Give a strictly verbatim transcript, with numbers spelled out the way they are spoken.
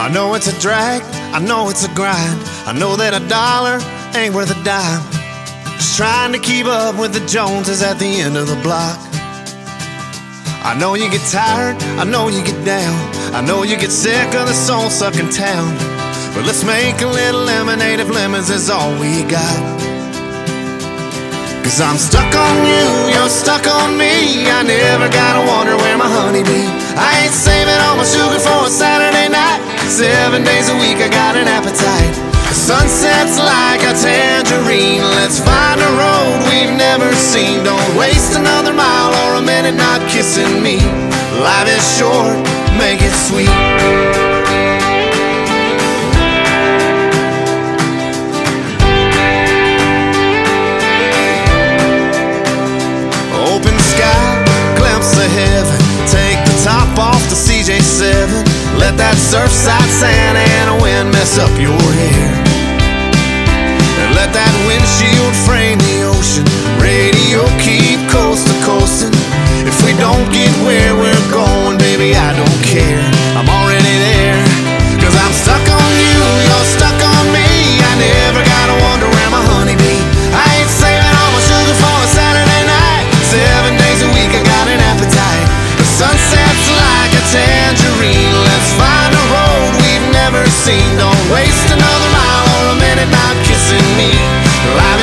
know it's a drag, I know it's a grind. I know that a dollar ain't worth a dime. Just trying to keep up with the Joneses at the end of the block. I know you get tired, I know you get down, I know you get sick of the soul-sucking town. But let's make a little lemonade if lemons is all we got. Cause I'm stuck on you, you're stuck on me. I never gotta wonder where my honey be. I ain't saving all my sugar for a Saturday night. Seven days a week I got an appetite. The sunset's like a tangerine. Let's find a road we've never seen. Don't waste another mile or a minute not kissing me. Life is short, make it sweet. Open sky, glimpse of heaven. Take the top off the C J seven. Let that surfside Santa Ana wind mess up your hair. And let that windshield frame the ocean. Radio keep coast to coasting. If we don't get where we're going, baby, I don't care. I'm already there. Cause I'm stuck on you, you're stuck on me. I never gotta wonder where my honey be. I ain't saving all my sugar for a Saturday night. Seven days a week I got an appetite. The sunset's like a tangerine. Let's find a road we've never seen. Don't waste another mile or a minute not kissing me. Life